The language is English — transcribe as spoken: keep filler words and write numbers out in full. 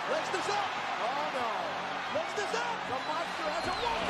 Legs this up. Oh no. Legs this up. The monster has a one.